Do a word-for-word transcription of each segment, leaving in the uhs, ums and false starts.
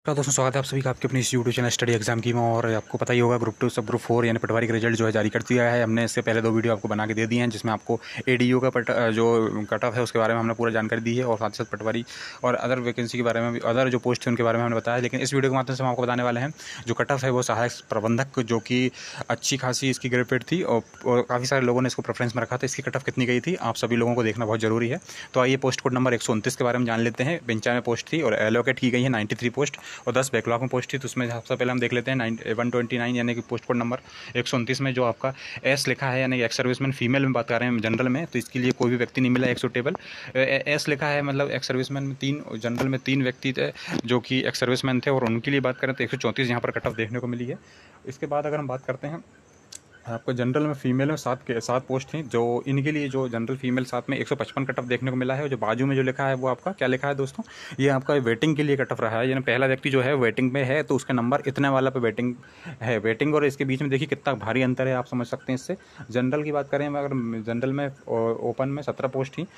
तो दोस्तों स्वागत है आप सभी का आपके अपनी इस यूट्यूब चैनल स्टडी एग्जाम की में। और आपको पता ही होगा group two sub group four यानी पटवारी का रिजल्ट जो है जारी कर दिया है। हमने इससे पहले दो वीडियो आपको बना के दे दिए हैं जिसमें आपको एडीयू का पट जो कट ऑफ है उसके बारे में हमने पूरा जानकारी दी है और साथ ही साथ पटवारी और अदर वैकेंसी के बारे में भी, अदर जो पोस्ट थे उनके बारे में हमने बताया। लेकिन इस वीडियो के माध्यम से हम आपको बताने वाले हैं जो कट ऑफ है वो सहायक प्रबंधक, जो कि अच्छी खासी इसकी ग्रेड थी और, और काफ़ी सारे लोगों ने इसको प्रेफरेंस में रखा था। इसकी कट ऑफ कितनी गई थी आप सभी लोगों को देखना बहुत जरूरी है। तो आइए पोस्ट कोड नंबर एक सौ उनतीस के बारे में जान लेते हैं। पंचानवे पोस्ट थी और एलोकेट की गई है नाइन्टी थ्री पोस्ट और दस बैकलॉग में पोस्ट थी। तो उसमें सबसे पहले हम देख लेते हैं वन ट्वेंटी नाइन यानी कि पोस्ट कोड नंबर एक सौ उनतीस में जो आपका एस लिखा है यानी एक्स सर्विसमैन फीमेल में बात कर रहे हैं जनरल में, तो इसके लिए कोई भी व्यक्ति नहीं मिला एक सुटेबल। एस लिखा है मतलब एक्स सर्विसमैन में तीन, जनरल में तीन व्यक्ति थे जो कि एक्स सर्विसमैन थे और उनके लिए बात करें तो एक सौ चौंतीस यहाँ पर कट ऑफ देखने को मिली है। इसके बाद अगर हम बात करते हैं आपको जनरल में फीमेल में सात के सात पोस्ट थी, जो इनके लिए जो जनरल फीमेल सात में एक सौ पचपन कट ऑफ देखने को मिला है। और जो बाजू में जो लिखा है वो आपका क्या लिखा है दोस्तों, ये आपका वेटिंग के लिए कट ऑफ रहा है। यानी पहला व्यक्ति जो है वेटिंग में है तो उसका नंबर इतने वाला पे वेटिंग है। वेटिंग और इसके बीच में देखिए कितना भारी अंतर है, आप समझ सकते हैं इससे। जनरल की बात करें अगर जनरल में ओपन में सत्रह पोस्ट थी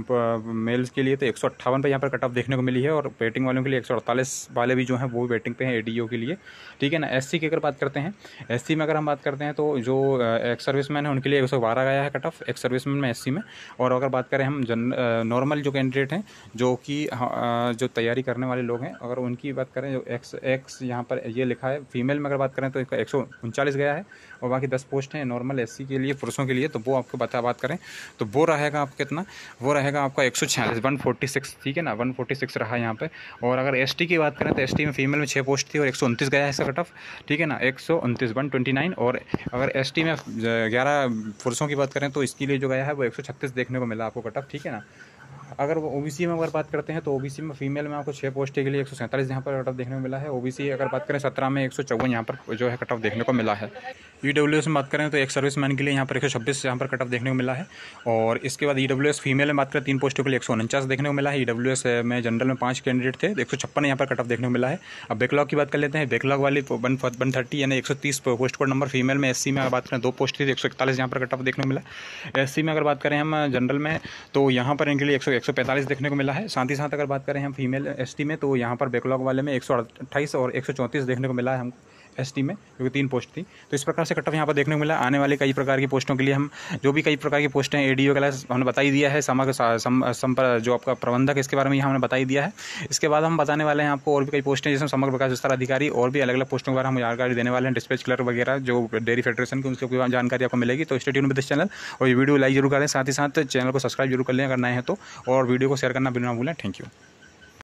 मेल्स के लिए तो एक सौ अट्ठावन पर यहाँ पर कट ऑफ देखने को मिली है और वेटिंग वालों के लिए एक सौ अड़तालीस वाले भी जो हैं वो वेटिंग पे हैं एडीओ के लिए, ठीक है ना। एससी की अगर बात करते हैं, एससी में अगर हम बात करते हैं तो जो एक्स सर्विसमैन है उनके लिए एक सौ बारह गया है कट ऑफ एक्स सर्विसमैन में एससी में। और अगर बात करें हम जन नॉर्मल जो कैंडिडेट हैं जो कि जो तैयारी करने वाले लोग हैं अगर उनकी बात करें जो एक्स एक्स यहाँ पर ये लिखा है फीमेल में अगर बात करें तो एक सौ उनचालीस गया है और बाकी दस पोस्ट हैं नॉर्मल एससी के लिए पुरुषों के लिए, तो वो आपको बता बात करें तो वो रहेगा आपका कितना, वो रहेगा आपका एक सौ छियालीस वन फोर्टी सिक्स, ठीक है ना, वन फोर्टी सिक्स रहा यहाँ पे। और अगर एसटी की बात करें तो एसटी में फीमेल में छः पोस्ट थी और एक सौ उनतीस गया है इसका कट ऑफ, ठीक है ना, एक सौ उनतीस वन ट्वेंटी नाइन। और अगर एसटी में ग्यारह पुरुषों की बात करें तो इसके लिए जो गया है वो एक सौ छत्तीस देखने को मिला आपको कट ऑफ, ठीक है ना। अगर वो ओबीसी में अगर बात करते हैं तो ओबीसी में फीमेल में आपको छः पोस्ट के लिए एक सौ सैंतालीस यहाँ पर कट ऑफ देखने को मिला है। ओबीसी अगर बात करें सत्रह में एक सौ चौवन यहाँ पर जो है कट ऑफ देखने को मिला है। ईडब्ल्यूएस में बात करें तो एक सर्विसमैन के लिए यहाँ पर एक सौ छब्बीस यहाँ पर कट ऑफ देखने को मिला है। और इसके बाद ईडब्ल्यूएस फीमेल में बात करें तीन पोस्टों के लिए एक सौ उनचास देखने को मिला है। ईडब्ल्यूएस में जनरल में पाँच कैंडिडेट थे, एक सौ छप्पन यहाँ पर कट ऑफ देखने को मिला है। अब बैकलॉग की बात कर लेते हैं। बैकलॉग वाली वन वन थर्टी यानी एक सौ तीस पोस्ट कोड नंबर फीमेल में। एससी में अगर बात करें दो पोस्ट थी एक सौ इकतालीस यहाँ पर कट ऑफ देखने को मिला। एससी में अगर बात करें हम जनरल में तो यहाँ पर इनके लिए एक सौ एक सौ पैंतालीस देखने को मिला है। साथ ही साथ अगर बात करें हम फीमेल एसटी में तो यहाँ पर बैकलॉग वाले में एक सौ अट्ठाईस और एक सौ चौंतीस देखने को मिला है हम एसटी में, क्योंकि तीन पोस्ट थी। तो इस प्रकार से कट ऑफ यहाँ पर देखने को मिला। आने वाले कई प्रकार की पोस्टों के लिए हम जो भी कई प्रकार की पोस्टें एडीओ क्लास हमने बता ही दिया है। समग्र संपर जो आपका प्रबंधक इसके बारे में हमने बता ही दिया है। इसके बाद हम बताने वाले हैं आपको और भी कई पोस्टें जिसमें समग्र विकास विस्तार अधिकारी और भी अलग अलग पोस्टों के बारे में हम जानकारी देने वाले हैं। डिस्पैच क्लर्क वगैरह जो डेयरी फेडरेशन की उसकी जानकारी आपको मिलेगी। तो stay tune with this channel और ये वीडियो लाइक जरूर करें, साथ ही साथ चैनल को सब्सक्राइब जरूर कर लें अगर नए हैं तो, और वीडियो को शेयर करना बिना भूलें। Thank you.